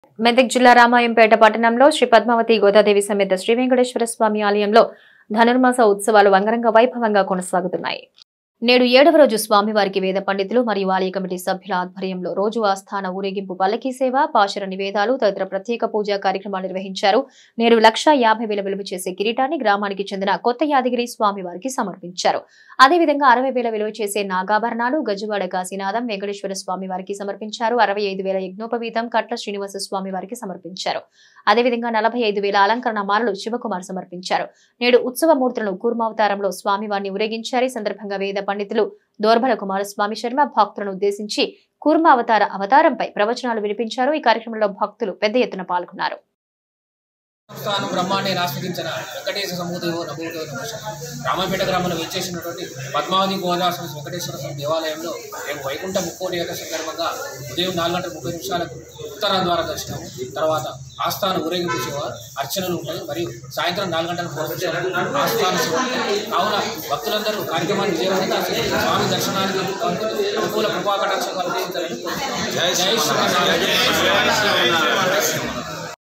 మెదక్ జిల్లా రామాయంపేట పట్టణంలో శ్రీ పద్మావతి గోదాదేవి సమేత శ్రీ వెంకటేశ్వర స్వామి ఆలయంలో ధనుర్మాస ఉత్సవాలు అంగరంగ వైభవంగా కొనసాగుతున్నాయి. నేడు 7వ రోజు స్వామివారికి వేద పండితులు మరియు ఆలయ కమిటీ సభ్యుల ఆధ్వర్యంలో రోజు ఆస్థాన ఊరేగింపు పల్లకీ సేవ, పాశర నివేదాలు తదితర ప్రత్యేక పూజా కార్యక్రమాలు నిర్వహించారు. నేడు 1,50,000 విలువ చేసే కిరీటాన్ని గ్రామానికి చెందిన కొత్త యాదగిరి స్వామివారికి సమర్పించారు. అదేవిధంగా 60,000 విలువ చేసే నాగాభరణాలు, గజవాడ కాశీనాథం వెంకటేశ్వర స్వామి వారికి సమర్పించారు. 65,000 యజ్ఞోపవీతం కట్ల శ్రీనివాస స్వామి వారికి సమర్పించారు. అదేవిధంగా 45,000 అలంకరణ మాలలు శివకుమార్ సమర్పించారు. నేడు ఉత్సవ మూర్తులను కూర్మావతారంలో స్వామివారిని ఊరేగించారు. ఈ సందర్భంగా వేద పండితులు దోర్బల కుమారస్వామి శర్మ భక్తులను ఉద్దేశించి కూర్మావతార అవతారంపై ప్రవచనాలు వినిపించారు. ఈ కార్యక్రమంలో భక్తులు పెద్ద ఎత్తున పాల్గొన్నారు. బ్రహ్మాండే ఆస్వాదించిన వెంకటేశ్వర సమూహదేవో నమోదేవ నమః. రామాయంపేట గ్రామంలో వేచేసినటువంటి పద్మావతి గోదాదేవి వెంకటేశ్వర స్వామి దేవాలయంలో రేపు వైకుంఠ ముక్కోటి ఏకాదశి సందర్భంగా ఉదయం 4:30 ఉత్తర ద్వార దర్శనం, తర్వాత ఆస్థాన ఊరేగింపు సేవ, అర్చనలు ఉంటాయి. మరియు సాయంత్రం 4:30 ఆస్థాన సేవ. కావున భక్తులందరూ కార్యక్రమాన్ని విజయవంతంగా స్వామి దర్శనానికి అనుకూల కృపా కటాక్షాలు. జై శ్రీరామ్.